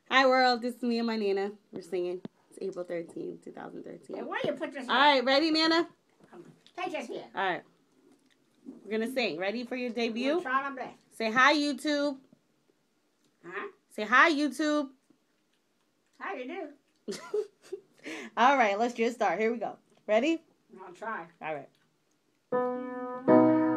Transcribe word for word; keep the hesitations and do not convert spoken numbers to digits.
Hi world, this is me and my Nana. We're singing. It's April thirteenth, twenty thirteen. Hey, why you put this here? Alright, ready, Nana? Take this here. Alright. We're gonna sing. Ready for your debut? Try my best. Say hi, YouTube. Huh? Say hi, YouTube. How you do? Alright, let's just start. Here we go. Ready? I'll try. Alright.